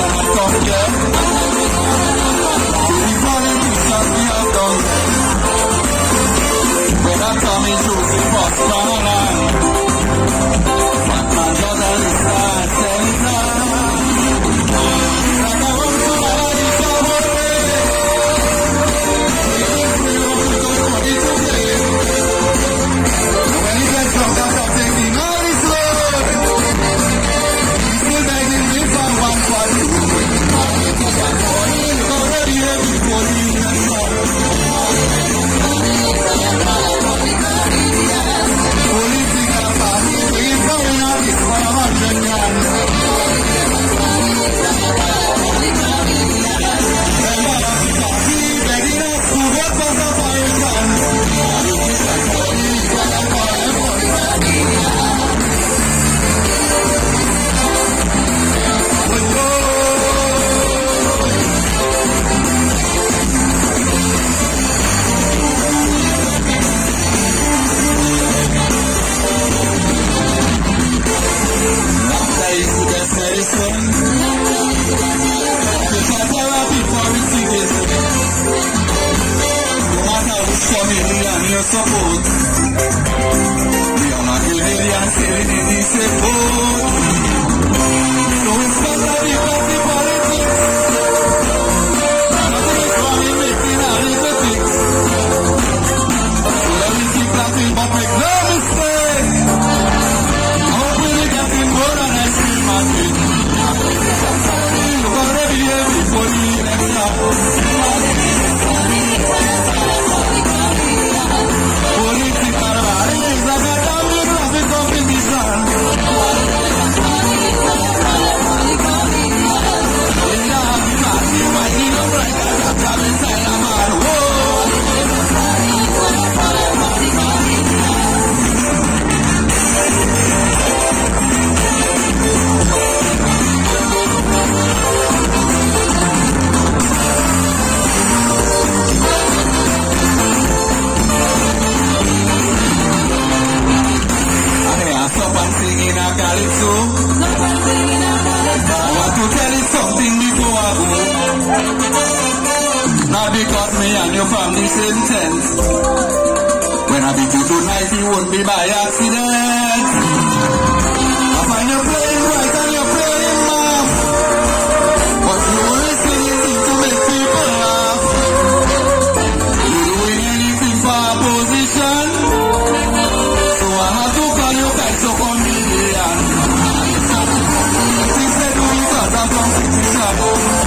cannot compare to the politicians we have done. When I come in through the first land, fat man doesn't listen, tell it like I want to ride the subway. We want to go for it to play. When he gets drunk after taking all his load, he's still begging me for one for two. Already every Poli support. We are not Canadian, saying it is a vote. So it's not like we got the politics. Nothing is wrong in making a little fix. So let me keep laughing, but make no mistake. Hopefully getting more than ice cream and cake. Look already everybody next up. Singing a calypso. I want to tell you something before I go. Not because me and you from the same tent. When I beat you tonight, it won't be by accident. I find you playing right and you're playing mom. But you only singing things to make people laugh. You doing anything for a position. So I have to call you guys to comedian. Things they do because I'm from city shop.